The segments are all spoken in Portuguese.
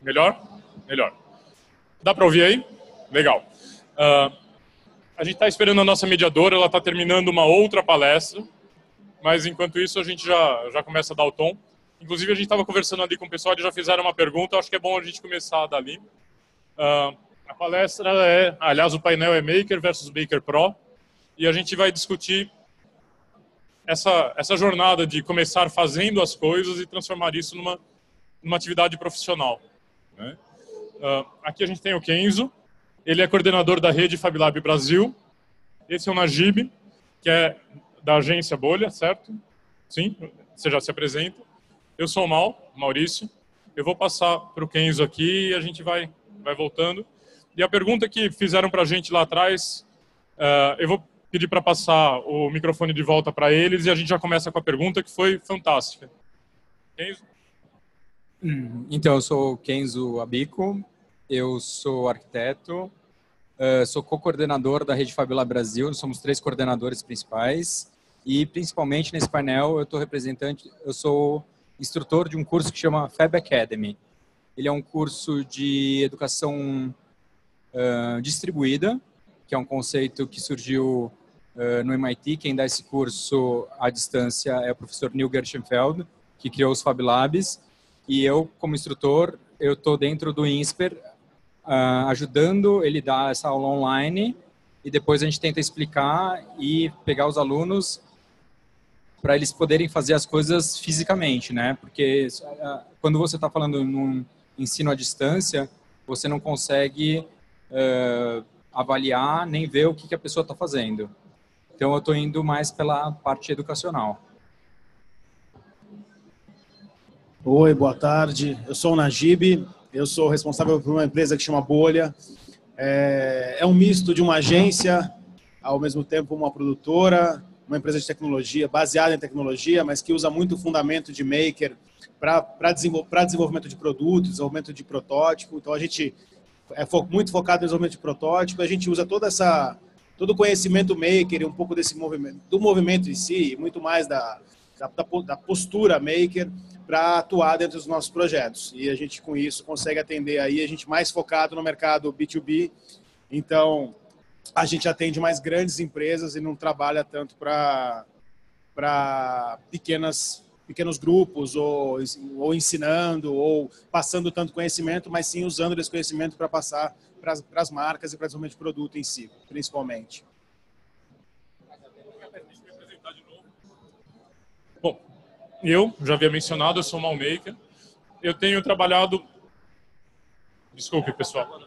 Melhor? Melhor. Dá para ouvir aí? Legal. A gente está esperando a nossa mediadora, ela está terminando uma outra palestra, mas enquanto isso a gente já começa a dar o tom. Inclusive a gente estava conversando ali com o pessoal, eles já fizeram uma pergunta, acho que é bom a gente começar dali. A palestra aliás, o painel é Maker versus Maker Pro, e a gente vai discutir essa jornada de começar fazendo as coisas e transformar isso numa atividade profissional, né? Aqui a gente tem o Kenzo, ele é coordenador da rede FabLab Brasil. Esse é o Najib, que é da agência Bolha, certo? Sim, você já se apresenta. Eu sou o Maurício. Eu vou passar para o Kenzo aqui e a gente vai voltando. E a pergunta que fizeram para a gente lá atrás, eu vou pedir para passar o microfone de volta para eles e a gente já começa com a pergunta, que foi fantástica. Kenzo? Então, eu sou o Kenzo Abico, eu sou arquiteto, sou co-coordenador da rede FabLab Brasil, nós somos 3 coordenadores principais e principalmente nesse painel eu sou instrutor de um curso que chama Fab Academy. Ele é um curso de educação distribuída, que é um conceito que surgiu no MIT. Quem dá esse curso à distância é o professor Neil Gershenfeld, que criou os Fab Labs, e eu, como instrutor, eu estou dentro do INSPER, ajudando ele a dar essa aula online, e depois a gente tenta explicar e pegar os alunos para eles poderem fazer as coisas fisicamente, né? Porque quando você está falando num ensino à distância, você não consegue avaliar nem ver o que a pessoa está fazendo. Então, eu estou indo mais pela parte educacional. Oi, boa tarde. Eu sou o Najib, eu sou responsável por uma empresa que chama Bolha. É um misto de uma agência, ao mesmo tempo uma produtora, uma empresa de tecnologia, baseada em tecnologia, mas que usa muito o fundamento de Maker para desenvolvimento de produtos, desenvolvimento de protótipo. Então, a gente é muito focado no desenvolvimento de protótipo, a gente usa todo o conhecimento Maker e um pouco do movimento em si, e muito mais da postura Maker para atuar dentro dos nossos projetos. E a gente, com isso, consegue atender aí, a gente mais focado no mercado B2B. Então, a gente atende mais grandes empresas e não trabalha tanto para pequenos grupos, ou ensinando, ou passando tanto conhecimento, mas sim usando esse conhecimento para passar para as marcas e para o desenvolvimento de produto em si, principalmente. Bom, eu já havia mencionado, eu sou Malmaker. Eu tenho trabalhado... Desculpe, pessoal.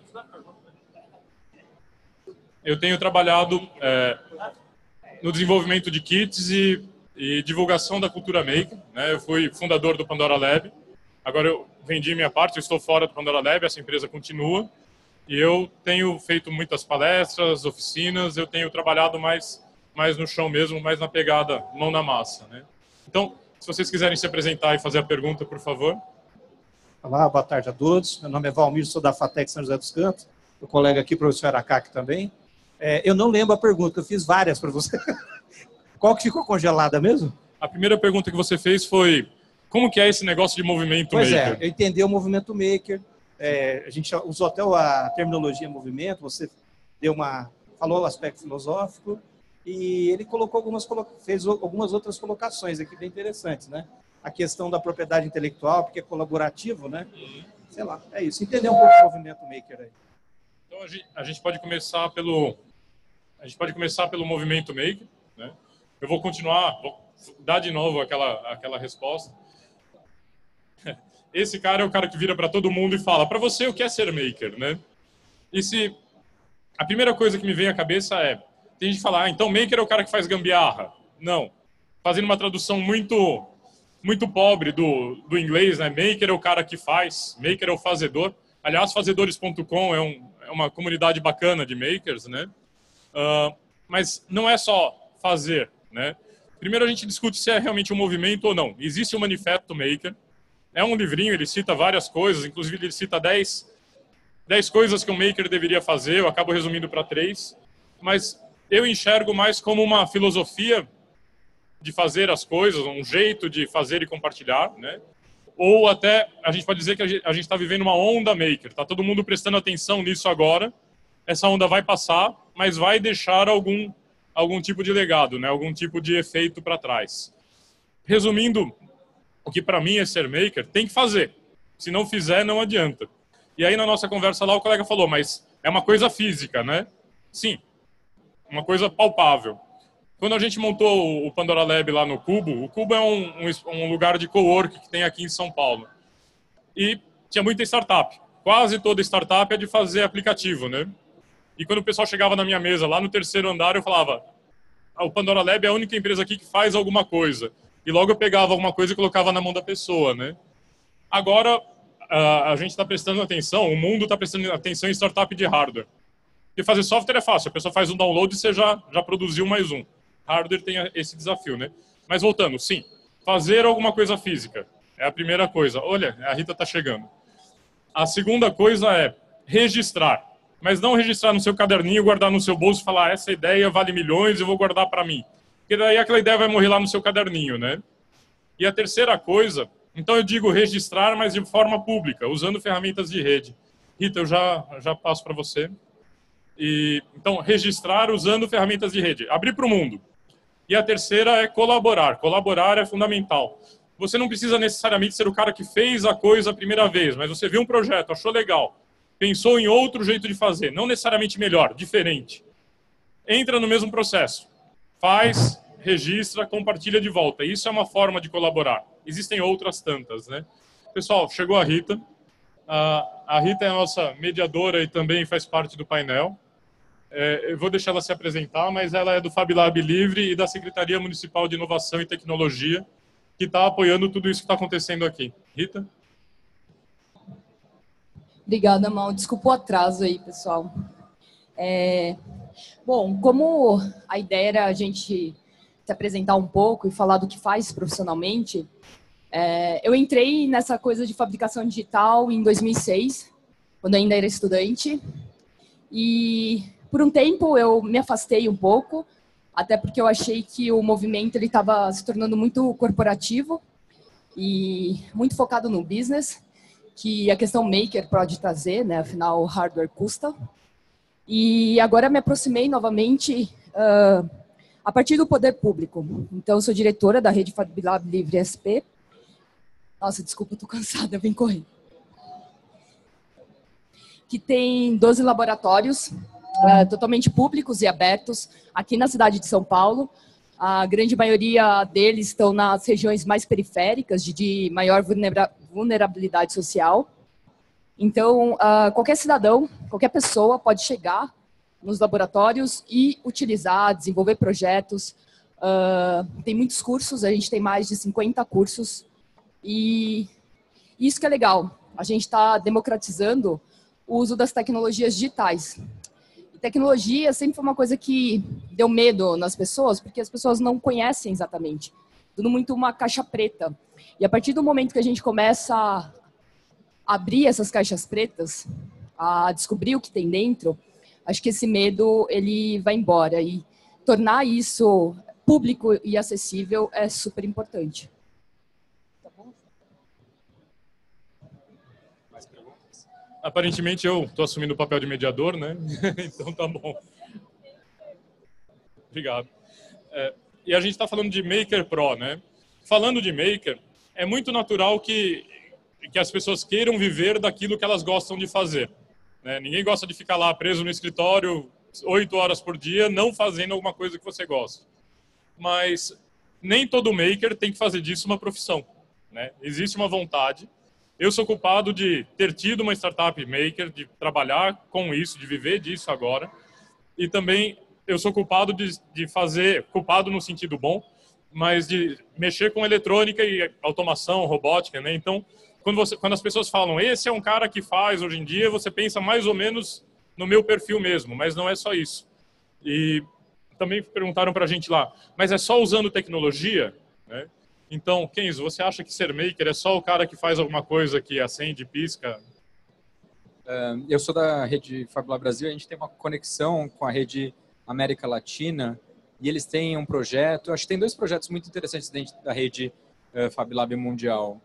Eu tenho trabalhado no desenvolvimento de kits e divulgação da cultura Maker, né? Eu fui fundador do Pandora Lab. Agora eu vendi minha parte, eu estou fora do Pandora Lab, essa empresa continua. E eu tenho feito muitas palestras, oficinas, eu tenho trabalhado mais no chão mesmo, mais na pegada, mão na massa, né? Então, se vocês quiserem se apresentar e fazer a pergunta, por favor. Olá, boa tarde a todos. Meu nome é Valmir, sou da FATEC São José dos Campos. O colega aqui, professor Aracaque, também. Eu não lembro a pergunta, eu fiz várias para você. Qual que ficou congelada mesmo? A primeira pergunta que você fez foi: como que é esse negócio de movimento Maker? Pois é, eu entendi o movimento Maker. A gente usou até a terminologia movimento, você falou o aspecto filosófico, e ele fez algumas outras colocações aqui bem interessantes, né? A questão da propriedade intelectual, porque é colaborativo, né? Sei lá, é isso. Entender um pouco o movimento Maker aí. Então a gente pode começar pelo movimento Maker, né? Eu vou dar de novo aquela resposta. Esse cara é o cara que vira para todo mundo e fala: para você, o que é ser Maker, né? A primeira coisa que me vem à cabeça tem gente que fala: então Maker é o cara que faz gambiarra. Não. Fazendo uma tradução muito pobre do inglês, né? Maker é o cara que faz, Maker é o fazedor. Aliás, fazedores.com é uma comunidade bacana de makers, né? Mas não é só fazer, né? Primeiro a gente discute se é realmente um movimento ou não. Existe o Manifesto Maker. É um livrinho, ele cita várias coisas, inclusive ele cita 10 coisas que um maker deveria fazer, eu acabo resumindo para 3, mas eu enxergo mais como uma filosofia de fazer as coisas, um jeito de fazer e compartilhar, né? ou até a gente pode dizer que a gente está vivendo uma onda maker. Está todo mundo prestando atenção nisso agora. Essa onda vai passar, mas vai deixar algum tipo de legado, né? Algum tipo de efeito para trás. Resumindo, o que para mim é ser maker, tem que fazer. Se não fizer, não adianta. E aí na nossa conversa lá o colega falou, mas é uma coisa física, né? Sim, uma coisa palpável. Quando a gente montou o Pandora Lab lá no Cubo, o Cubo é um lugar de cowork que tem aqui em São Paulo. E tinha muita startup. Quase toda startup é de fazer aplicativo, né? E quando o pessoal chegava na minha mesa, lá no terceiro andar, eu falava, o Pandora Lab é a única empresa aqui que faz alguma coisa. E logo eu pegava alguma coisa e colocava na mão da pessoa, né? Agora, a gente está prestando atenção, o mundo está prestando atenção em startup de hardware. Porque fazer software é fácil, a pessoa faz um download e você já produziu mais um. Hardware tem esse desafio, né? Mas voltando, sim, fazer alguma coisa física é a primeira coisa. Olha, a Rita está chegando. A segunda coisa é registrar. Mas não registrar no seu caderninho, guardar no seu bolso e falar, essa ideia vale milhões, eu vou guardar para mim. Porque daí aquela ideia vai morrer lá no seu caderninho, né? E a terceira coisa, então eu digo registrar, mas de forma pública, usando ferramentas de rede. Rita, eu já passo para você. Então, registrar usando ferramentas de rede. Abrir para o mundo. E a terceira é colaborar. Colaborar é fundamental. Você não precisa necessariamente ser o cara que fez a coisa a primeira vez, mas você viu um projeto, achou legal, pensou em outro jeito de fazer, não necessariamente melhor, diferente. Entra no mesmo processo. Faz, registra, compartilha de volta. Isso é uma forma de colaborar. Existem outras tantas, né? Pessoal, chegou a Rita. A Rita é a nossa mediadora e também faz parte do painel. Eu vou deixar ela se apresentar, mas ela é do FabLab Livre e da Secretaria Municipal de Inovação e Tecnologia, que está apoiando tudo isso que está acontecendo aqui. Rita? Obrigada, Mal. Desculpa o atraso aí, pessoal. Bom, como a ideia era a gente se apresentar um pouco e falar do que faz profissionalmente, eu entrei nessa coisa de fabricação digital em 2006, quando ainda era estudante, e por um tempo eu me afastei um pouco, até porque eu achei que o movimento estava se tornando muito corporativo e muito focado no business, que a questão maker pode trazer, né? Afinal, o hardware custa. E agora me aproximei novamente a partir do poder público. Então, eu sou diretora da rede FabLab Livre SP. Nossa, desculpa, estou cansada, vem correr. Que tem 12 laboratórios totalmente públicos e abertos aqui na cidade de São Paulo. A grande maioria deles estão nas regiões mais periféricas, de maior vulnerabilidade social. Então, qualquer cidadão, qualquer pessoa pode chegar nos laboratórios e utilizar, desenvolver projetos. Tem muitos cursos, a gente tem mais de 50 cursos. E isso que é legal, a gente está democratizando o uso das tecnologias digitais. Tecnologia sempre foi uma coisa que deu medo nas pessoas, porque as pessoas não conhecem exatamente. Tudo muito uma caixa preta. E a partir do momento que a gente começa a abrir essas caixas pretas, a descobrir o que tem dentro, acho que esse medo ele vai embora. E tornar isso público e acessível é super importante. Tá bom? Aparentemente eu estou assumindo o papel de mediador, né? Então tá bom. Obrigado. E a gente está falando de Maker Pro, né? Falando de Maker, é muito natural que as pessoas queiram viver daquilo que elas gostam de fazer, né? Ninguém gosta de ficar lá preso no escritório 8 horas por dia não fazendo alguma coisa que você gosta. Mas nem todo Maker tem que fazer disso uma profissão, né? Existe uma vontade. Eu sou culpado de ter tido uma startup maker, de trabalhar com isso, de viver disso agora. E também eu sou culpado de fazer, culpado no sentido bom, mas de mexer com eletrônica e automação, robótica, né? Então, quando as pessoas falam, esse é um cara que faz hoje em dia, você pensa mais ou menos no meu perfil mesmo, mas não é só isso. E também perguntaram para a gente lá, mas é só usando tecnologia, né? Então, Kenzo, você acha que ser maker é só o cara que faz alguma coisa que acende, pisca? Eu sou da rede FabLab Brasil, a gente tem uma conexão com a rede América Latina e eles têm um projeto, acho que tem 2 projetos muito interessantes dentro da rede FabLab Mundial.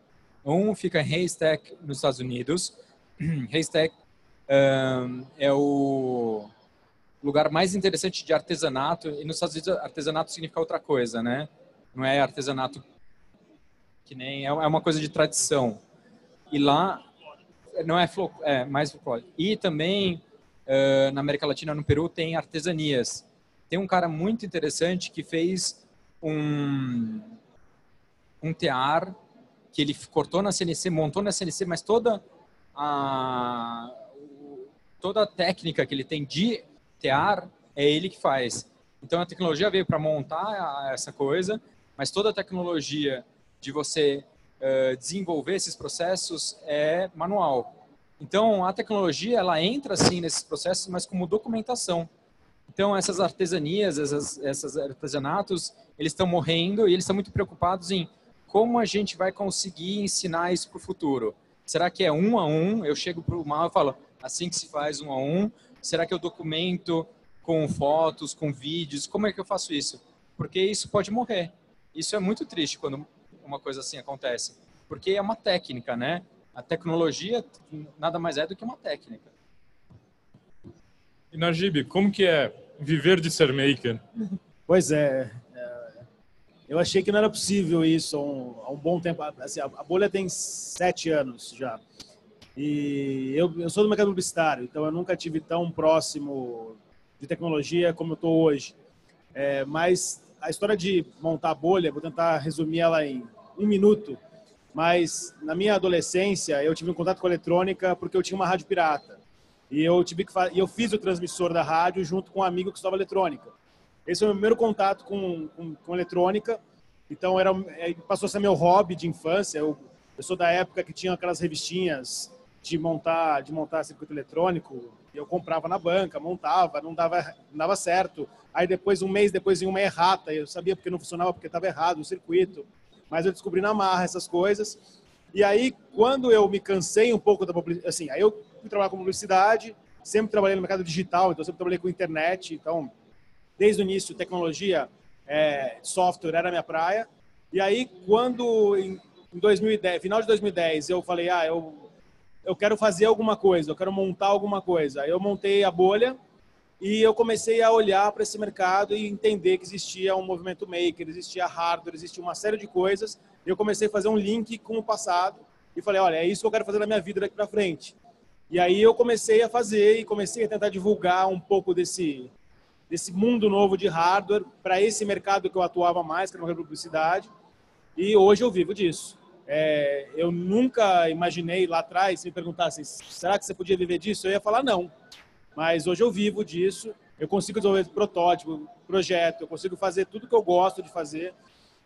Um fica em Haystack, nos Estados Unidos. Haystack é o lugar mais interessante de artesanato, e nos Estados Unidos artesanato significa outra coisa, né? Não é artesanato que nem... É uma coisa de tradição. E lá não é mais folclore. E também na América Latina, no Peru, tem artesanias. Tem um cara muito interessante que fez um tear que ele cortou na CNC, montou na CNC, mas toda a técnica que ele tem de tear é ele que faz. Então a tecnologia veio para montar essa coisa, mas toda a tecnologia de você desenvolver esses processos é manual. Então a tecnologia ela entra assim nesses processos, mas como documentação. Então essas artesanias, esses artesanatos, eles estão morrendo e eles estão muito preocupados em como a gente vai conseguir ensinar isso para o futuro. Será que é 1 a 1? Eu chego para o Mal e falo, assim que se faz 1 a 1. Será que eu documento com fotos, com vídeos? Como é que eu faço isso? Porque isso pode morrer. Isso é muito triste quando uma coisa assim acontece. Porque é uma técnica, né? A tecnologia nada mais é do que uma técnica. E Najib, como que é viver de ser maker? Pois é. Eu achei que não era possível isso há um bom tempo. Assim, a bolha tem 7 anos já. E eu sou do mercado publicitário, então eu nunca tive tão próximo de tecnologia como eu estou hoje. Mas a história de montar a bolha, vou tentar resumir ela em 1 minuto. Mas na minha adolescência eu tive um contato com a eletrônica porque eu tinha uma rádio pirata. E eu fiz o transmissor da rádio junto com um amigo que estudava eletrônica. Esse foi o meu primeiro contato com eletrônica. Então passou a ser meu hobby de infância. Eu sou da época que tinha aquelas revistinhas de montar circuito eletrônico. Eu comprava na banca, montava, não dava certo. Aí depois, um mês depois, vinha uma errata. Eu sabia porque não funcionava, porque estava errado o circuito. Mas eu descobri na marra essas coisas. E aí, quando eu me cansei um pouco da publicidade, assim, aí eu fui trabalhar com publicidade, sempre trabalhei no mercado digital, então sempre trabalhei com internet. Então, desde o início, tecnologia, software era a minha praia. E aí, quando em 2010, final de 2010, eu falei, eu quero fazer alguma coisa, eu quero montar alguma coisa. Aí eu montei a bolha e eu comecei a olhar para esse mercado e entender que existia um movimento maker, existia hardware, existia uma série de coisas. E eu comecei a fazer um link com o passado e falei, olha, é isso que eu quero fazer na minha vida daqui para frente. E aí eu comecei a fazer e comecei a tentar divulgar um pouco desse mundo novo de hardware para esse mercado que eu atuava mais, que era a publicidade. E hoje eu vivo disso. Eu nunca imaginei lá atrás, se me perguntassem, será que você podia viver disso? Eu ia falar não. Mas hoje eu vivo disso. Eu consigo desenvolver protótipo, projeto, eu consigo fazer tudo que eu gosto de fazer.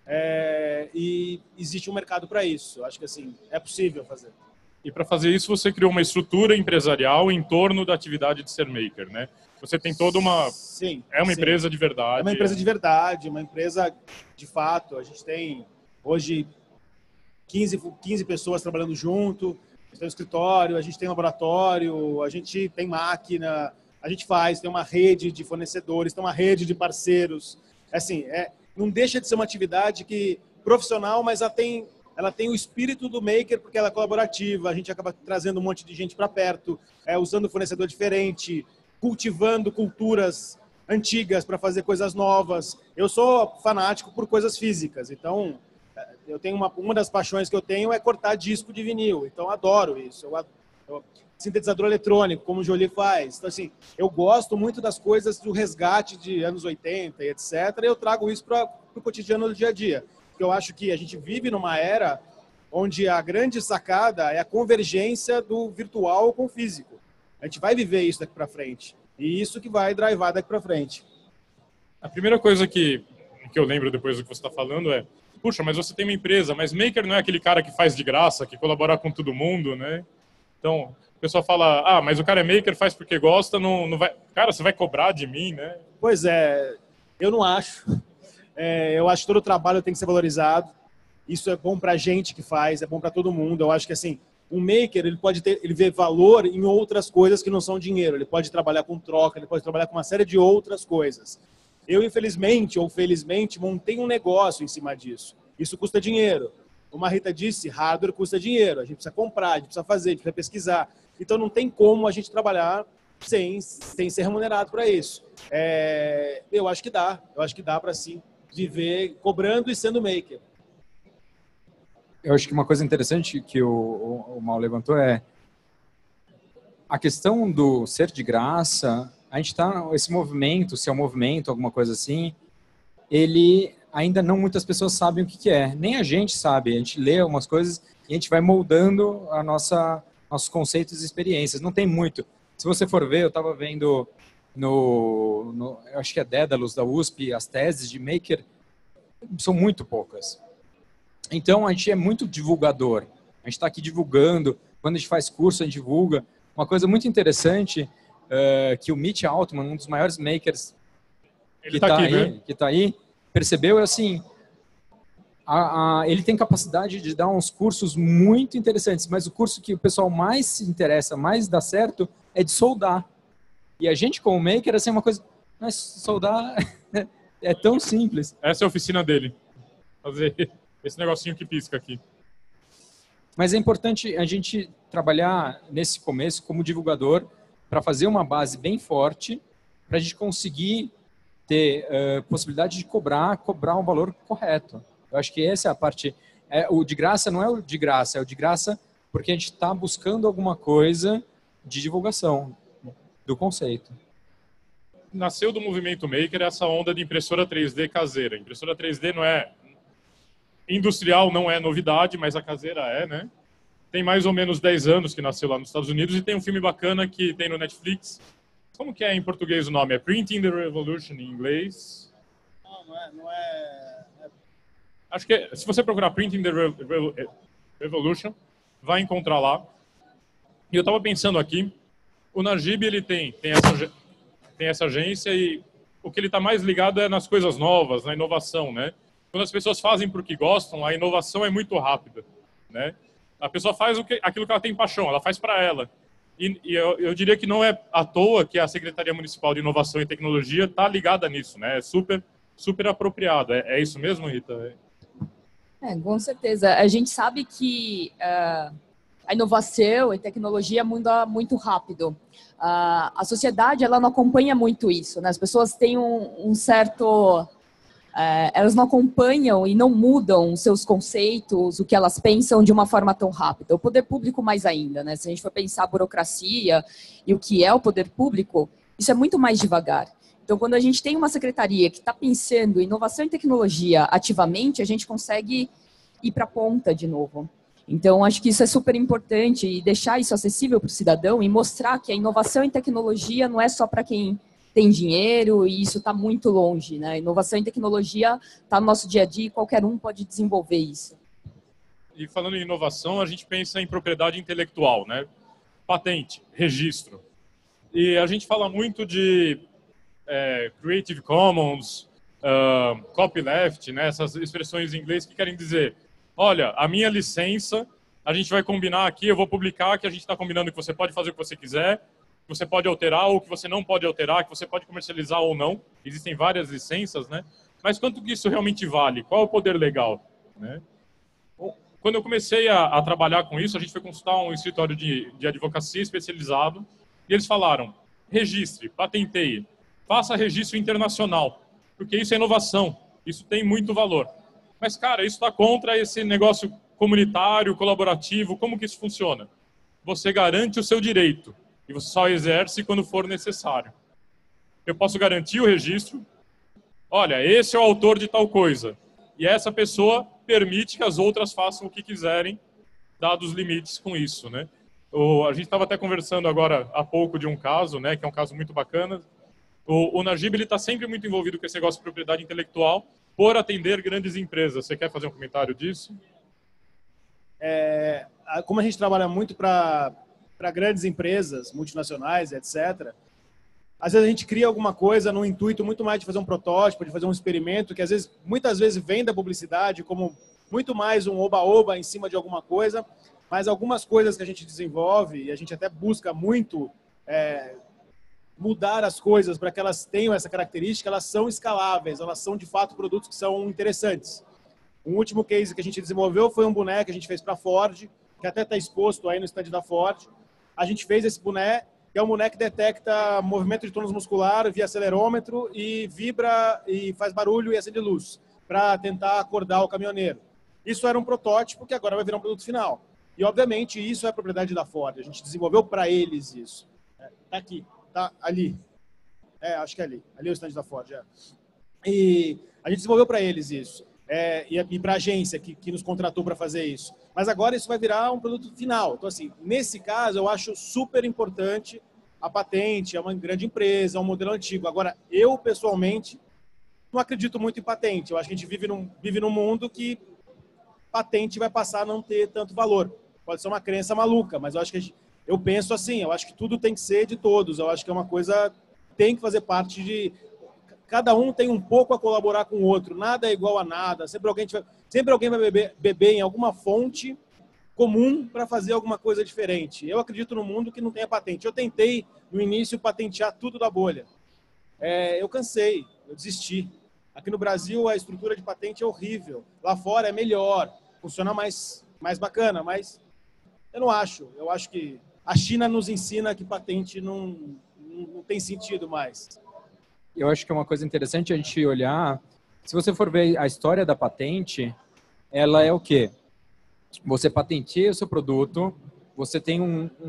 E existe um mercado para isso. Acho que assim, é possível fazer. E para fazer isso, você criou uma estrutura empresarial em torno da atividade de ser maker, né? Você tem toda uma... Sim. É uma empresa de verdade. É uma empresa de verdade, uma empresa de fato. A gente tem hoje 15 pessoas trabalhando junto. A gente tem um escritório, a gente tem um laboratório, a gente tem máquina, a gente tem uma rede de fornecedores, tem uma rede de parceiros. Assim, não deixa de ser uma atividade profissional, mas ela tem o espírito do maker porque ela é colaborativa, a gente acaba trazendo um monte de gente para perto, usando fornecedor diferente, cultivando culturas antigas para fazer coisas novas. Eu sou fanático por coisas físicas, então eu tenho uma das paixões que eu tenho é cortar disco de vinil, então adoro isso. Sintetizador eletrônico, como o Jolie faz. Então, assim, eu gosto muito das coisas do resgate de anos 80 e etc. E eu trago isso para o cotidiano do dia a dia. Porque eu acho que a gente vive numa era onde a grande sacada é a convergência do virtual com o físico. A gente vai viver isso daqui para frente. E isso que vai drivar daqui para frente. A primeira coisa que eu lembro depois do que você está falando é, puxa, mas você tem uma empresa, mas maker não é aquele cara que faz de graça, que colabora com todo mundo, né? Então, o pessoal fala, mas o cara é maker, faz porque gosta, não vai... Cara, você vai cobrar de mim, né? Pois é, eu não acho. Eu acho que todo o trabalho tem que ser valorizado. Isso é bom para a gente que faz, é bom para todo mundo. Eu acho que, assim, um maker, ele vê valor em outras coisas que não são dinheiro. Ele pode trabalhar com troca, ele pode trabalhar com uma série de outras coisas. Eu, infelizmente ou felizmente, montei um negócio em cima disso. Isso custa dinheiro. como a Rita disse, hardware custa dinheiro, a gente precisa comprar, a gente precisa fazer, a gente precisa pesquisar. Então não tem como a gente trabalhar sem ser remunerado para isso. Eu acho que dá para sim viver cobrando e sendo maker. Eu acho que uma coisa interessante que o Mal levantou é a questão do ser de graça. A gente está, esse movimento, se é um movimento, alguma coisa assim, ele ainda não muitas pessoas sabem o que é. Nem a gente sabe. A gente lê algumas coisas e a gente vai moldando nossos conceitos e experiências. Não tem muito. Se você for ver, eu estava vendo eu acho que é Dédalus da USP, as teses de maker são muito poucas. Então, a gente é muito divulgador. A gente está aqui divulgando. Quando a gente faz curso, a gente divulga. Uma coisa muito interessante que o Mitch Altman, um dos maiores makers que está aí, percebeu é assim, ele tem capacidade de dar uns cursos muito interessantes, mas o curso que o pessoal mais se interessa, mais dá certo, é de soldar. E a gente, como maker, assim, uma coisa... Mas soldar é tão simples. Essa é a oficina dele. Fazer esse negocinho que pisca aqui. Mas é importante a gente trabalhar nesse começo como divulgador para fazer uma base bem forte para a gente conseguir ter possibilidade de cobrar um valor correto. Eu acho que essa é a parte... o de graça não é o de graça, é o de graça porque a gente está buscando alguma coisa de divulgação do conceito. Nasceu do movimento maker essa onda de impressora 3D caseira. Impressora 3D não é... Industrial não é novidade, mas a caseira é, né? Tem mais ou menos 10 anos que nasceu lá nos Estados Unidos e tem um filme bacana que tem no Netflix. Como que é em português o nome? É Printing the Revolution em inglês? Não é... Acho que se você procurar Printing the Revolution, vai encontrar lá. E eu estava pensando aqui, o Najib ele tem essa agência e o que ele está mais ligado é nas coisas novas, na inovação, né? Quando as pessoas fazem porque gostam, a inovação é muito rápida, né? A pessoa faz aquilo que ela tem paixão, ela faz para ela. E eu diria que não é à toa que a Secretaria Municipal de Inovação e Tecnologia está ligada nisso, né? É super, super apropriado. É isso mesmo, Rita? Com certeza. A gente sabe que a inovação e tecnologia muda muito rápido. A sociedade ela não acompanha muito isso, né? As pessoas têm um certo... elas não acompanham e não mudam os seus conceitos, o que elas pensam de uma forma tão rápida. O poder público mais ainda, né? Se a gente for pensar a burocracia e o que é o poder público, isso é muito mais devagar. Então, quando a gente tem uma secretaria que está pensando em inovação e tecnologia ativamente, a gente consegue ir para a ponta de novo. Então, acho que isso é super importante e deixar isso acessível para o cidadão e mostrar que a inovação e tecnologia não é só para quem tem dinheiro e isso está muito longe, né? Inovação e tecnologia está no nosso dia a dia e qualquer um pode desenvolver isso. E falando em inovação, a gente pensa em propriedade intelectual, né? Patente, registro. E a gente fala muito de Creative Commons, copyleft, né? Essas expressões em inglês que querem dizer, olha, a minha licença, a gente vai combinar aqui, eu vou publicar que a gente está combinando que você pode fazer o que você quiser, que você pode alterar ou que você não pode alterar, que você pode comercializar ou não. Existem várias licenças, né? Mas quanto que isso realmente vale? Qual é o poder legal? Né? Quando eu comecei a trabalhar com isso, a gente foi consultar um escritório de advocacia especializado e eles falaram, registre, patenteie, faça registro internacional, porque isso é inovação, isso tem muito valor. Mas, cara, isso está contra esse negócio comunitário, colaborativo, como que isso funciona? Você garante o seu direito e você só exerce quando for necessário. Eu posso garantir o registro, olha, esse é o autor de tal coisa, e essa pessoa permite que as outras façam o que quiserem, dados os limites com isso, né? A gente estava até conversando agora há pouco de um caso, né, que é um caso muito bacana. O Najib está sempre muito envolvido com esse negócio de propriedade intelectual por atender grandes empresas. Você quer fazer um comentário disso? Como a gente trabalha muito para grandes empresas, multinacionais, etc., às vezes a gente cria alguma coisa no intuito muito mais de fazer um protótipo, de fazer um experimento, que muitas vezes vem da publicidade como muito mais um oba-oba em cima de alguma coisa, mas algumas coisas que a gente desenvolve, e a gente até busca muito mudar as coisas para que elas tenham essa característica, elas são escaláveis, elas são de fato produtos que são interessantes. Um último case que a gente desenvolveu foi um boné que a gente fez para a Ford, que até está exposto aí no stand da Ford. A gente fez esse boné, que é um boné que detecta movimento de tônus muscular via acelerômetro e vibra e faz barulho e acende luz, para tentar acordar o caminhoneiro. Isso era um protótipo que agora vai virar um produto final. E, obviamente, isso é propriedade da Ford. A gente desenvolveu para eles isso. Tá aqui, tá ali. Acho que é ali. Ali é o stand da Ford. E a gente desenvolveu para eles isso. E para a agência que nos contratou para fazer isso. Mas agora isso vai virar um produto final. Então, assim, nesse caso, eu acho super importante a patente, é uma grande empresa, é um modelo antigo. Agora, eu, pessoalmente, não acredito muito em patente. Eu acho que a gente vive num mundo que patente vai passar a não ter tanto valor. Pode ser uma crença maluca, mas eu penso assim, eu acho que tudo tem que ser de todos. Eu acho que é uma coisa que tem que fazer parte de... Cada um tem um pouco a colaborar com o outro. Nada é igual a nada. Sempre alguém vai beber em alguma fonte comum para fazer alguma coisa diferente. Eu acredito num mundo que não tenha patente. Eu tentei, no início, patentear tudo da bolha. Eu cansei, eu desisti. Aqui no Brasil, a estrutura de patente é horrível. Lá fora é melhor, funciona mais bacana, mas eu não acho. Eu acho que a China nos ensina que patente não tem sentido mais. Eu acho que é uma coisa interessante a gente olhar. Se você for ver a história da patente, ela é o quê? Você patenteia o seu produto, você tem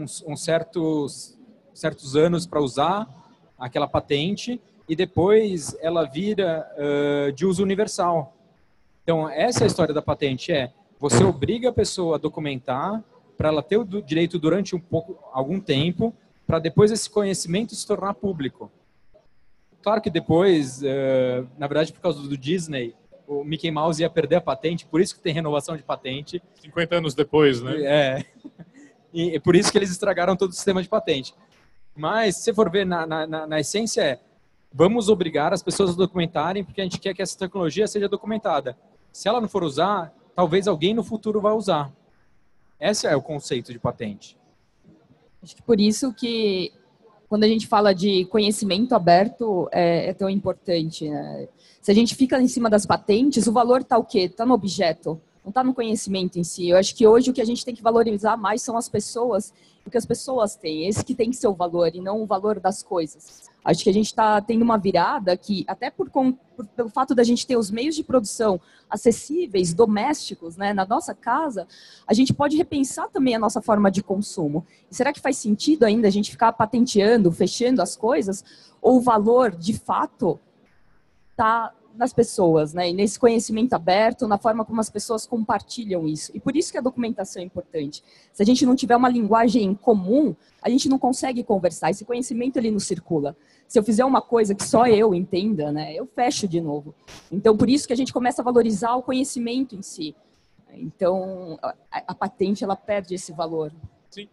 certos anos para usar aquela patente e depois ela vira de uso universal. Então, essa é a história da patente, você obriga a pessoa a documentar para ela ter o direito durante algum tempo, para depois esse conhecimento se tornar público. Claro que depois, na verdade, por causa do Disney, o Mickey Mouse ia perder a patente, por isso que tem renovação de patente. 50 anos depois, né? E por isso que eles estragaram todo o sistema de patente. Mas, se você for ver, na essência vamos obrigar as pessoas a documentarem, porque a gente quer que essa tecnologia seja documentada. Se ela não for usar, talvez alguém no futuro vá usar. Esse é o conceito de patente. Acho que por isso que quando a gente fala de conhecimento aberto é tão importante, né? Se a gente fica em cima das patentes, o valor está o quê? Está no objeto, não está no conhecimento em si. Eu acho que hoje o que a gente tem que valorizar mais são as pessoas, o que as pessoas têm. Esse que tem que ser o valor e não o valor das coisas. Acho que a gente está tendo uma virada que, até pelo fato da gente ter os meios de produção acessíveis, domésticos, né, na nossa casa, a gente pode repensar também a nossa forma de consumo. E será que faz sentido ainda a gente ficar patenteando, fechando as coisas? Ou o valor, de fato, está nas pessoas, né? E nesse conhecimento aberto, na forma como as pessoas compartilham isso. E por isso que a documentação é importante. Se a gente não tiver uma linguagem comum, a gente não consegue conversar. Esse conhecimento ele não circula. Se eu fizer uma coisa que só eu entenda, né, eu fecho de novo. Então, por isso que a gente começa a valorizar o conhecimento em si. Então, a patente ela perde esse valor. Sim.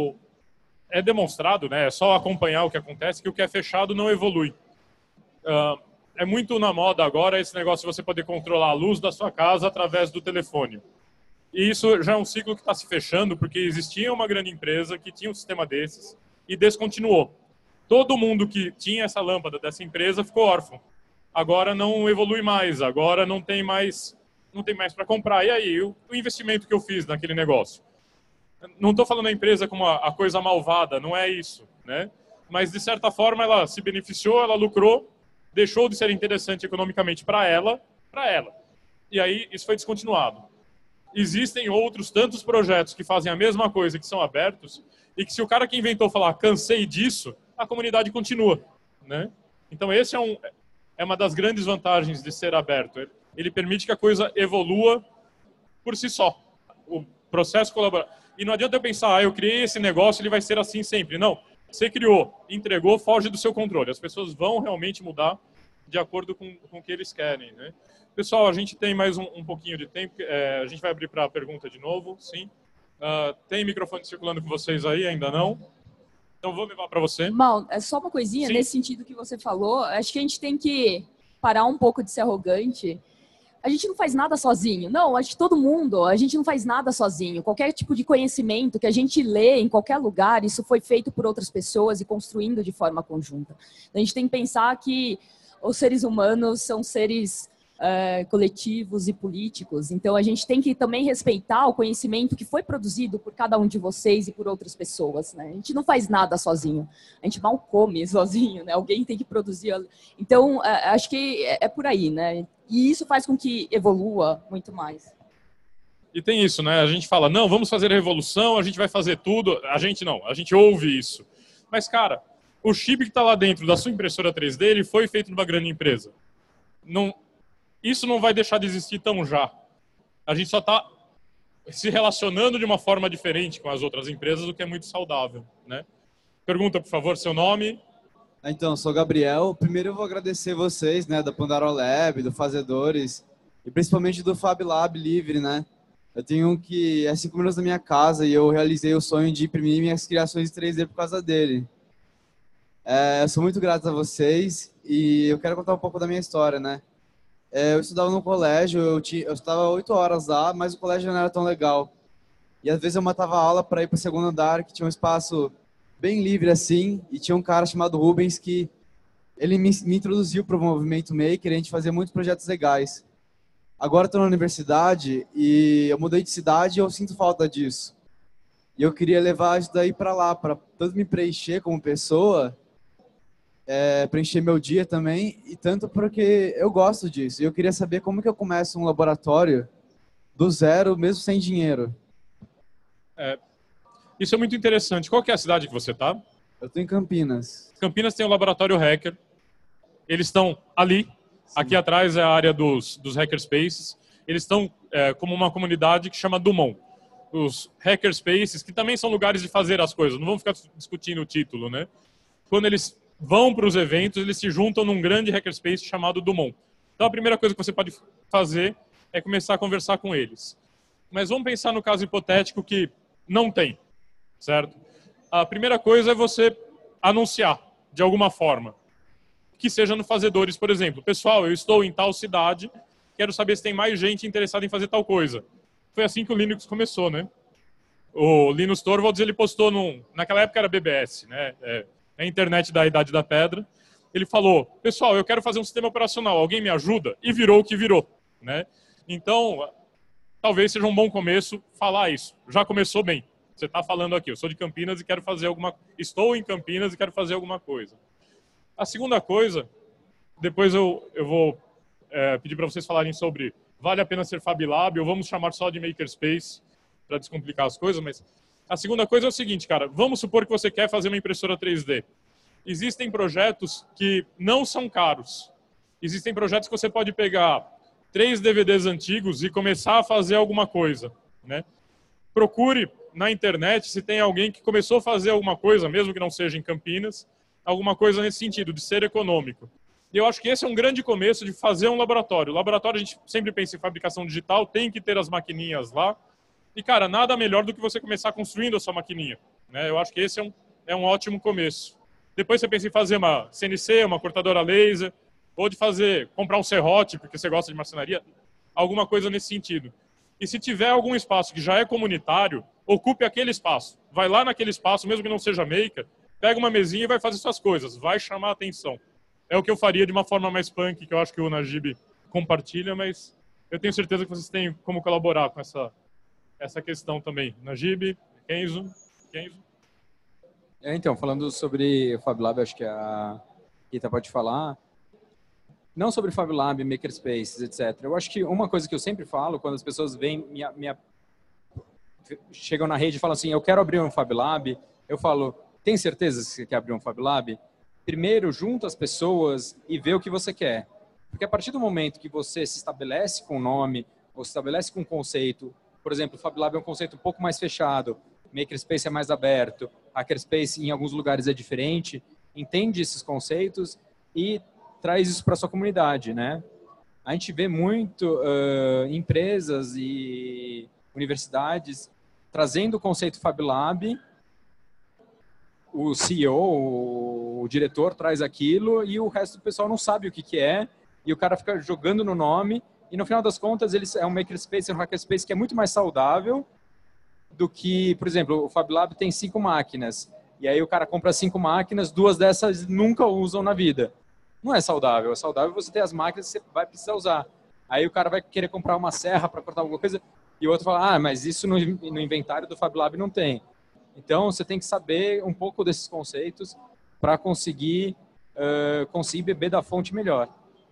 É demonstrado, né? É só acompanhar o que acontece, que o que é fechado não evolui. É muito na moda agora esse negócio de você poder controlar a luz da sua casa através do telefone. E isso já é um ciclo que está se fechando, porque existia uma grande empresa que tinha um sistema desses e descontinuou. Todo mundo que tinha essa lâmpada dessa empresa ficou órfão. Agora não evolui mais, agora não tem mais para comprar. E aí, o investimento que eu fiz naquele negócio? Não estou falando a empresa como a coisa malvada, não é isso, né? Mas, de certa forma, ela se beneficiou, ela lucrou, deixou de ser interessante economicamente para ela. E aí, isso foi descontinuado. Existem outros tantos projetos que fazem a mesma coisa, que são abertos, e que se o cara que inventou falar, cansei disso, a comunidade continua, né? Então, esse é uma das grandes vantagens de ser aberto. Ele permite que a coisa evolua por si só. O processo colaborativo. E não adianta eu pensar, eu criei esse negócio, ele vai ser assim sempre. Não. Você criou, entregou, foge do seu controle. As pessoas vão realmente mudar de acordo com o que eles querem, né? Pessoal, a gente tem mais um pouquinho de tempo. A gente vai abrir para a pergunta de novo, sim. Tem microfone circulando com vocês aí? Ainda não? Então, vou levar para você. Mal, é só uma coisinha, sim. Nesse sentido que você falou. Acho que a gente tem que parar um pouco de ser arrogante. A gente não faz nada sozinho. Não, acho que todo mundo, a gente não faz nada sozinho. Qualquer tipo de conhecimento que a gente lê em qualquer lugar, isso foi feito por outras pessoas e construindo de forma conjunta. A gente tem que pensar que os seres humanos são seres coletivos e políticos. Então, a gente tem que também respeitar o conhecimento que foi produzido por cada um de vocês e por outras pessoas, né? A gente não faz nada sozinho, a gente mal come sozinho, né? Alguém tem que produzir. Então, acho que é por aí, né? E isso faz com que evolua muito mais. E tem isso, né? A gente fala, não, vamos fazer a revolução, a gente vai fazer tudo. A gente não, a gente ouve isso. Mas, cara, o chip que está lá dentro da sua impressora 3D, ele foi feito numa grande empresa. Isso não vai deixar de existir tão já. A gente só está se relacionando de uma forma diferente com as outras empresas, o que é muito saudável, né? Pergunta, por favor, seu nome. Então, sou Gabriel. Primeiro eu vou agradecer vocês, né, da Pandora Lab, do Fazedores, e principalmente do Fab Lab Livre, né? Eu tenho um que é 5 minutos da minha casa e eu realizei o sonho de imprimir minhas criações 3D por causa dele. Eu sou muito grato a vocês e eu quero contar um pouco da minha história, né? Eu estudava no colégio, eu estava 8 horas lá, mas o colégio não era tão legal. E às vezes eu matava a aula para ir para o segundo andar, que tinha um espaço bem livre assim, e tinha um cara chamado Rubens que ele me introduziu para o movimento maker, e a gente fazia muitos projetos legais. Agora estou na universidade e eu mudei de cidade e eu sinto falta disso. E eu queria levar isso daí para lá, para tanto me preencher como pessoa, preencher meu dia também, e tanto porque eu gosto disso. E eu queria saber como que eu começo um laboratório do zero, mesmo sem dinheiro. Isso é muito interessante. Qual que é a cidade que você está? Eu estou em Campinas. Campinas tem o Laboratório Hacker. Eles estão ali. Sim. Aqui atrás é a área dos hackerspaces. Eles estão como uma comunidade que chama Dumont. Os hackerspaces, que também são lugares de fazer as coisas. Não vamos ficar discutindo o título, né? Quando eles vão para os eventos, eles se juntam num grande hackerspace chamado Dumont. Então a primeira coisa que você pode fazer é começar a conversar com eles. Mas vamos pensar no caso hipotético que não tem, certo? A primeira coisa é você anunciar, de alguma forma. Que seja no Fazedores, por exemplo. Pessoal, eu estou em tal cidade, quero saber se tem mais gente interessada em fazer tal coisa. Foi assim que o Linux começou, né? O Linus Torvalds, ele postou naquela época era BBS, né? A internet da Idade da Pedra. Ele falou, pessoal, eu quero fazer um sistema operacional, alguém me ajuda? E virou o que virou, né? Então, talvez seja um bom começo falar isso. Já começou bem. Você está falando aqui, eu sou de Campinas e quero fazer estou em Campinas e quero fazer alguma coisa. A segunda coisa, depois eu vou pedir para vocês falarem sobre vale a pena ser Fab Lab ou vamos chamar só de Makerspace para descomplicar as coisas, mas a segunda coisa é o seguinte, cara, vamos supor que você quer fazer uma impressora 3D. Existem projetos que não são caros. Existem projetos que você pode pegar 3 DVDs antigos e começar a fazer alguma coisa, né? Procure na internet se tem alguém que começou a fazer alguma coisa, mesmo que não seja em Campinas, alguma coisa nesse sentido, de ser econômico. E eu acho que esse é um grande começo de fazer um laboratório. O laboratório, a gente sempre pensa em fabricação digital, tem que ter as maquininhas lá. E, cara, nada melhor do que você começar construindo a sua maquininha, né? Eu acho que esse é um ótimo começo. Depois você pensa em fazer uma CNC, uma cortadora laser, ou de comprar um serrote, porque você gosta de marcenaria, alguma coisa nesse sentido. E se tiver algum espaço que já é comunitário, ocupe aquele espaço. Vai lá naquele espaço, mesmo que não seja maker, pega uma mesinha e vai fazer suas coisas. Vai chamar a atenção. É o que eu faria de uma forma mais punk, que eu acho que o Najib compartilha, mas eu tenho certeza que vocês têm como colaborar com essa questão também. Najib, Kenzo. Então, falando sobre o Fab Lab, acho que a Rita pode falar. Não sobre Fab Lab, Makerspaces, etc. Eu acho que uma coisa que eu sempre falo, quando as pessoas vêm, chegam na rede e falam assim, eu quero abrir um Fab Lab, eu falo, tem certeza que você quer abrir um Fab Lab? Primeiro, junta as pessoas e vê o que você quer. Porque a partir do momento que você se estabelece com o nome, ou se estabelece com um conceito, por exemplo, o Fab Lab é um conceito um pouco mais fechado, Makerspace é mais aberto, Hackerspace em alguns lugares é diferente, entende esses conceitos e traz isso para a sua comunidade, né? A gente vê muito empresas e universidades trazendo o conceito Fab Lab, o CEO, o diretor traz aquilo e o resto do pessoal não sabe o que é e o cara fica jogando no nome e no final das contas é um Makerspace, um Hackerspace que é muito mais saudável do que, por exemplo, o Fab Lab tem 5 máquinas e aí o cara compra 5 máquinas, 2 dessas nunca usam na vida. Não é saudável. É saudável você ter as máquinas que você vai precisar usar. Aí o cara vai querer comprar uma serra para cortar alguma coisa e o outro fala, mas isso no inventário do Fab Lab não tem. Então, você tem que saber um pouco desses conceitos para conseguir beber da fonte melhor.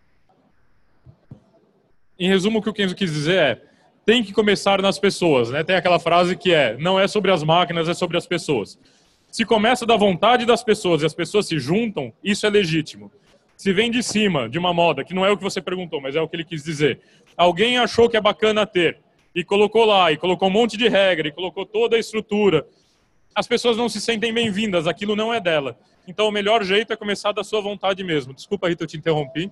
Em resumo, o que o Kenzo quis dizer é, tem que começar nas pessoas, né? Tem aquela frase que não é sobre as máquinas, é sobre as pessoas. Se começa da vontade das pessoas e as pessoas se juntam, isso é legítimo. Se vem de cima, de uma moda, que não é o que você perguntou, mas é o que ele quis dizer. Alguém achou que é bacana ter, e colocou lá, e colocou um monte de regra, e colocou toda a estrutura. As pessoas não se sentem bem-vindas, aquilo não é dela. Então o melhor jeito é começar da sua vontade mesmo. Desculpa, Rita, eu te interrompi.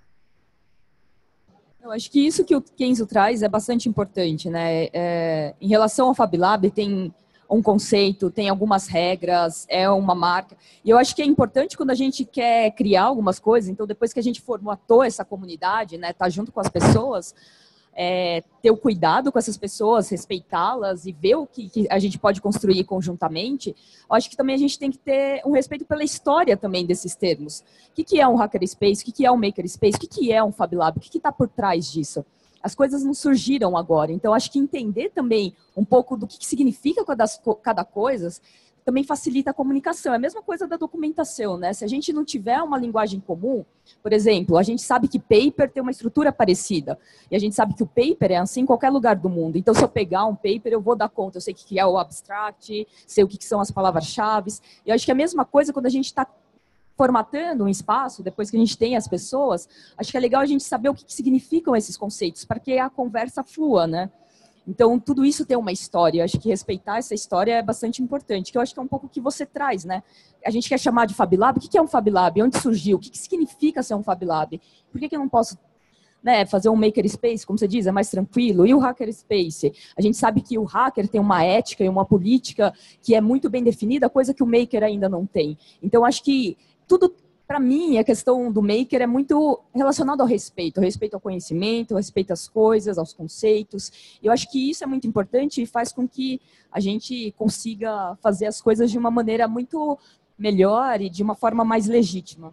Eu acho que isso que o Kenzo traz é bastante importante, né? Em relação ao Fab Lab, tem um conceito, tem algumas regras, é uma marca. E eu acho que é importante quando a gente quer criar algumas coisas, então depois que a gente formatou essa comunidade, né, tá junto com as pessoas, ter o cuidado com essas pessoas, respeitá-las e ver o que a gente pode construir conjuntamente. Eu acho que também a gente tem que ter um respeito pela história também desses termos. O que é um hackerspace? O que é um makerspace? O que é um Fab Lab? O que está por trás disso? As coisas não surgiram agora. Então, acho que entender também um pouco do que significa cada coisa também facilita a comunicação. É a mesma coisa da documentação, né? Se a gente não tiver uma linguagem comum, por exemplo, a gente sabe que paper tem uma estrutura parecida. E a gente sabe que o paper é assim em qualquer lugar do mundo. Então, se eu pegar um paper, eu vou dar conta. Eu sei o que é o abstract, sei o que são as palavras-chave. Eu acho que é a mesma coisa quando a gente está formatando um espaço, depois que a gente tem as pessoas, acho que é legal a gente saber o que significam esses conceitos, para que a conversa flua, né? Então, tudo isso tem uma história. Acho que respeitar essa história é bastante importante, que eu acho que é um pouco o que você traz, né? A gente quer chamar de Fab Lab. O que é um Fab Lab? Onde surgiu? O que significa ser um Fab Lab? Por que eu não posso, né, fazer um makerspace, como você diz, é mais tranquilo? E o hackerspace? A gente sabe que o hacker tem uma ética e uma política que é muito bem definida, coisa que o maker ainda não tem. Então, acho que tudo, para mim, a questão do maker é muito relacionado ao respeito ao conhecimento, ao respeito às coisas, aos conceitos. Eu acho que isso é muito importante e faz com que a gente consiga fazer as coisas de uma maneira muito melhor e de uma forma mais legítima.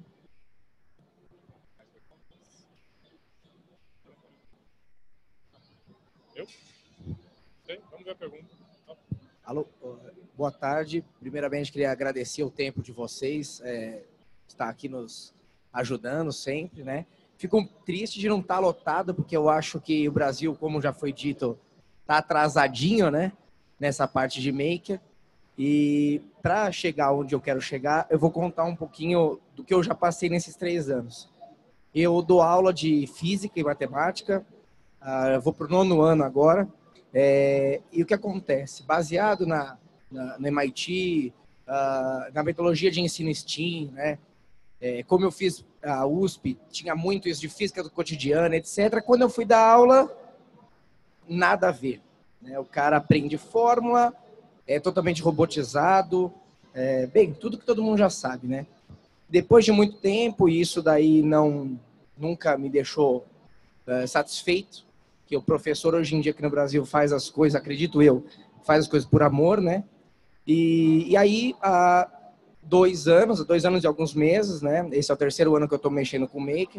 Vamos ver a pergunta. Alô, boa tarde. Primeiramente, queria agradecer o tempo de vocês. Está aqui nos ajudando sempre, né? Fico triste de não estar lotado, porque eu acho que o Brasil, como já foi dito, está atrasadinho, né? Nessa parte de maker. E para chegar onde eu quero chegar, eu vou contar um pouquinho do que eu já passei nesses 3 anos. Eu dou aula de física e matemática, eu vou para o 9º ano agora. E o que acontece? Baseado no MIT, na metodologia de ensino STEAM, né? Como eu fiz a USP, tinha muito isso de física do cotidiano, etc. Quando eu fui dar aula, nada a ver, né? O cara aprende fórmula, é totalmente robotizado, bem, tudo que todo mundo já sabe, né? Depois de muito tempo, e isso daí nunca me deixou satisfeito, que o professor hoje em dia aqui no Brasil faz as coisas, acredito eu, faz as coisas por amor, né? E aí, há 2 anos e alguns meses, né? Esse é o 3º ano que eu estou mexendo com o Maker.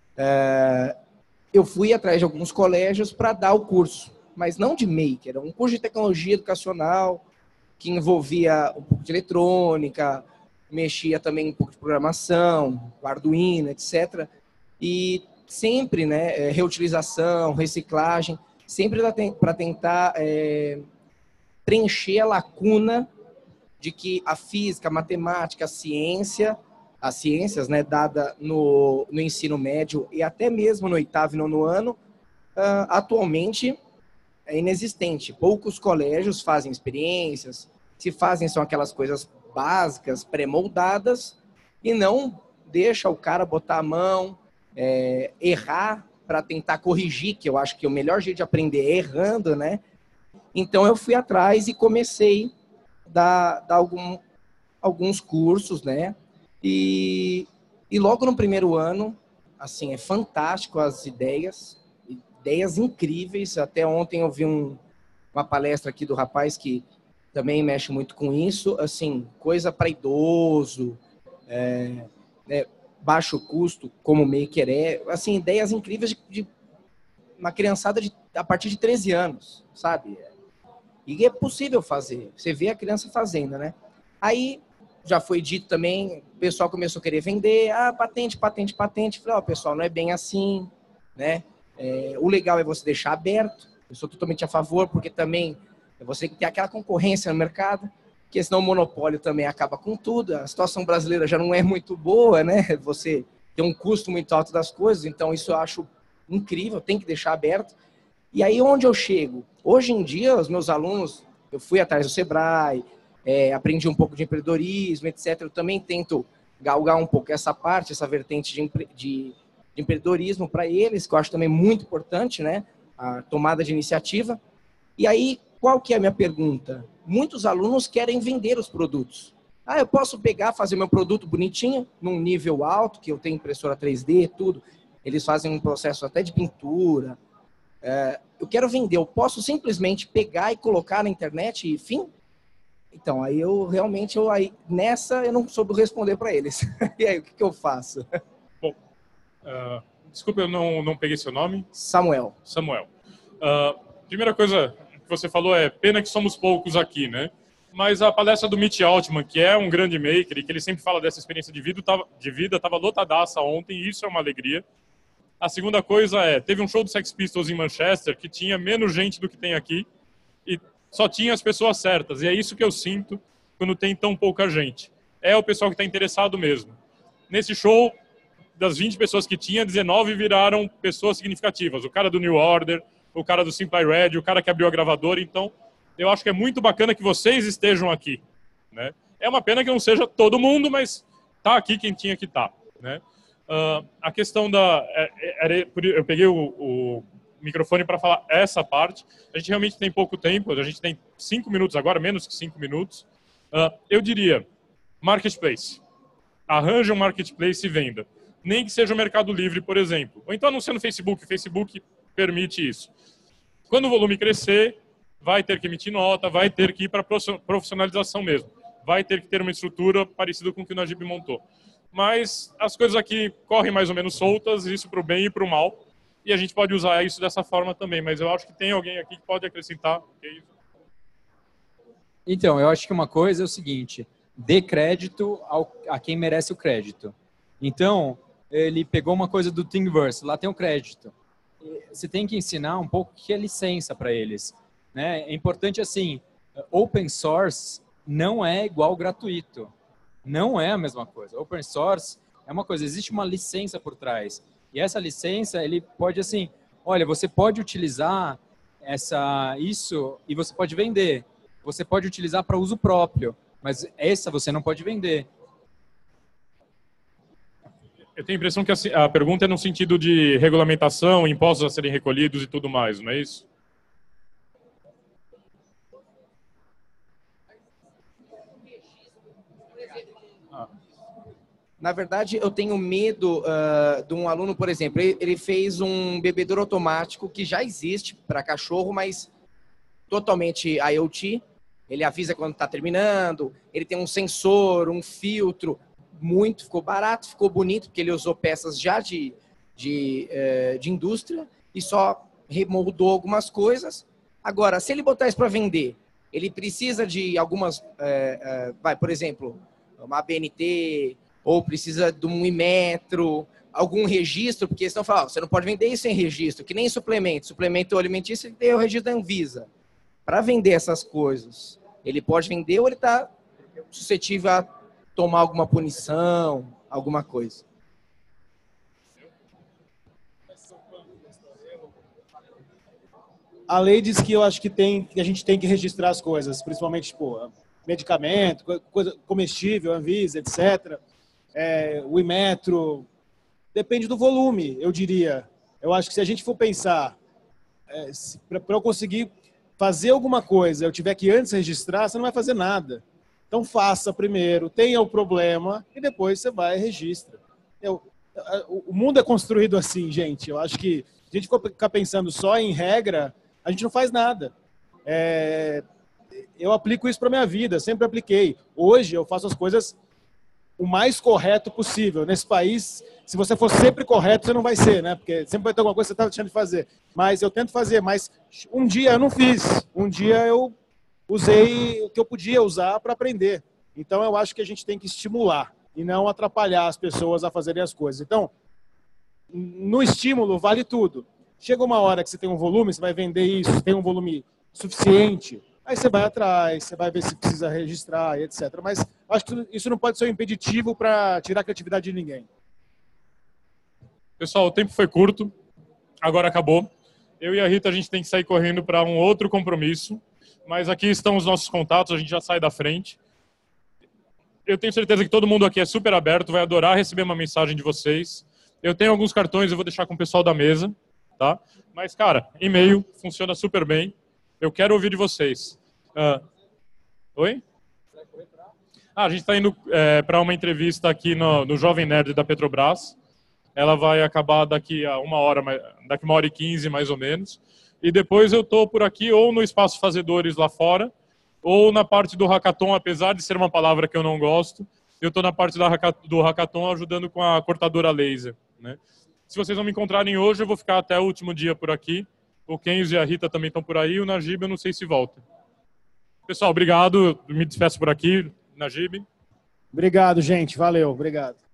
Eu fui atrás de alguns colégios para dar o curso, mas não de Maker, era um curso de tecnologia educacional que envolvia um pouco de eletrônica, mexia também um pouco de programação, Arduino, etc. E sempre, né, reutilização, reciclagem, sempre para tentar preencher a lacuna de que a física, a matemática, a ciência, as ciências, né, dada no ensino médio e até mesmo no 8º e 9º ano, atualmente é inexistente. Poucos colégios fazem experiências, se fazem são aquelas coisas básicas, pré-moldadas, e não deixa o cara botar a mão, errar para tentar corrigir, que eu acho que o melhor jeito de aprender é errando, né? Então eu fui atrás e comecei a dar alguns cursos, né? E logo no 1º ano, assim, é fantástico as ideias incríveis. Até ontem eu vi uma palestra aqui do rapaz que também mexe muito com isso, assim, coisa para idoso, baixo custo, como o Maker assim, ideias incríveis de uma criançada a partir de 13 anos, sabe? E é possível fazer. Você vê a criança fazendo, né? Aí, já foi dito também, o pessoal começou a querer vender, patente. Falei, pessoal, não é bem assim, né? O legal é você deixar aberto. Eu sou totalmente a favor, porque também você tem que ter aquela concorrência no mercado, porque senão o monopólio também acaba com tudo. A situação brasileira já não é muito boa, né? Você tem um custo muito alto das coisas, então isso eu acho incrível, tem que deixar aberto. E aí onde eu chego? Hoje em dia, os meus alunos, eu fui atrás do Sebrae, aprendi um pouco de empreendedorismo, etc. Eu também tento galgar um pouco essa parte, essa vertente de empreendedorismo para eles, que eu acho também muito importante, né? A tomada de iniciativa. E aí, qual que é a minha pergunta? Muitos alunos querem vender os produtos. Eu posso pegar, fazer meu produto bonitinho, num nível alto, que eu tenho impressora 3D, tudo. Eles fazem um processo até de pintura. Eu quero vender, eu posso simplesmente pegar e colocar na internet e fim? Então, aí nessa eu não soube responder para eles. E aí, o que eu faço? Bom, desculpa, eu não peguei seu nome. Samuel. Primeira coisa que você falou pena que somos poucos aqui, né? Mas a palestra do Mitch Altman, que é um grande maker e que ele sempre fala dessa experiência de vida, estava lotadaça ontem, e isso é uma alegria. A segunda coisa teve um show do Sex Pistols em Manchester que tinha menos gente do que tem aqui e só tinha as pessoas certas. E é isso que eu sinto quando tem tão pouca gente. É o pessoal que está interessado mesmo. Nesse show, das 20 pessoas que tinha, 19 viraram pessoas significativas. O cara do New Order, o cara do Simply Red, o cara que abriu a gravadora. Então, eu acho que é muito bacana que vocês estejam aqui, né? É uma pena que não seja todo mundo, mas tá aqui quem tinha que estar, né? A questão eu peguei o microfone para falar essa parte. A gente realmente tem pouco tempo, a gente tem 5 minutos agora, menos que 5 minutos. Eu diria, marketplace. Arranja um marketplace e venda. Nem que seja o Mercado Livre, por exemplo. Ou então anuncia no Facebook. O Facebook permite isso. Quando o volume crescer, vai ter que emitir nota, vai ter que ir para profissionalização mesmo. Vai ter que ter uma estrutura parecida com o que o Najib montou. Mas as coisas aqui correm mais ou menos soltas, isso para o bem e para o mal. E a gente pode usar isso dessa forma também. Mas eu acho que tem alguém aqui que pode acrescentar. Então, eu acho que uma coisa é o seguinte: dê crédito a quem merece o crédito. Então, ele pegou uma coisa do Thingiverse, lá tem o crédito. Você tem que ensinar um pouco o que é licença para eles, né? É importante assim, open source não é igual gratuito. Não é a mesma coisa. Open source é uma coisa, existe uma licença por trás. E essa licença, ele pode assim, olha, você pode utilizar isso e você pode vender. Você pode utilizar para uso próprio, mas essa você não pode vender. Eu tenho a impressão que a pergunta é no sentido de regulamentação, impostos a serem recolhidos e tudo mais, não é isso? Na verdade, eu tenho medo de um aluno, por exemplo, ele fez um bebedouro automático que já existe para cachorro, mas totalmente IoT. Ele avisa quando está terminando, ele tem um sensor, um filtro, ficou barato, ficou bonito, porque ele usou peças já de indústria e só remoldou algumas coisas. Agora, se ele botar isso para vender, ele precisa de algumas, por exemplo, uma ABNT, ou precisa de um Inmetro, algum registro, porque senão falam, você não pode vender isso sem registro, que nem suplemento. Suplemento alimentício tem o registro da Anvisa. Para vender essas coisas, ele pode vender ou ele está suscetível a tomar alguma punição, alguma coisa? A lei diz que eu acho que a gente tem que registrar as coisas, principalmente medicamento, coisa comestível, Anvisa, etc. O Inmetro, depende do volume, eu diria. Eu acho que se a gente for pensar, para eu conseguir fazer alguma coisa, eu tiver que antes registrar, você não vai fazer nada. Então faça primeiro, tenha o problema e depois você vai e registra. O mundo é construído assim, gente. Eu acho que se a gente ficar pensando só em regra, a gente não faz nada. Eu aplico isso para minha vida, sempre apliquei. Hoje eu faço as coisas o mais correto possível. Nesse país, se você for sempre correto, você não vai ser, né? Porque sempre vai ter alguma coisa que você está deixando de fazer. Mas eu tento fazer, mas um dia eu não fiz. Um dia eu usei o que eu podia usar para aprender. Então eu acho que a gente tem que estimular e não atrapalhar as pessoas a fazerem as coisas. Então, no estímulo vale tudo. Chega uma hora que você tem um volume, você vai vender isso, tem um volume suficiente, aí você vai atrás, você vai ver se precisa registrar, etc. Mas acho que isso não pode ser um impeditivo para tirar a criatividade de ninguém. Pessoal, o tempo foi curto, agora acabou. Eu e a Rita, a gente tem que sair correndo para um outro compromisso, mas aqui estão os nossos contatos, a gente já sai da frente. Eu tenho certeza que todo mundo aqui é super aberto, vai adorar receber uma mensagem de vocês. Eu tenho alguns cartões, eu vou deixar com o pessoal da mesa, tá? Mas, cara, e-mail funciona super bem. Eu quero ouvir de vocês. Oi? A gente está indo para uma entrevista aqui no Jovem Nerd da Petrobras. Ela vai acabar daqui a uma hora e 15, mais ou menos. E depois eu estou por aqui ou no Espaço Fazedores lá fora, ou na parte do Hackathon, apesar de ser uma palavra que eu não gosto, eu estou na parte do Hackathon ajudando com a cortadora laser, né? Se vocês não me encontrarem hoje, eu vou ficar até o último dia por aqui. O Kenzo e a Rita também estão por aí, o Najib eu não sei se volta. Pessoal, obrigado, me despeço por aqui, Najib. Obrigado, gente, valeu, obrigado.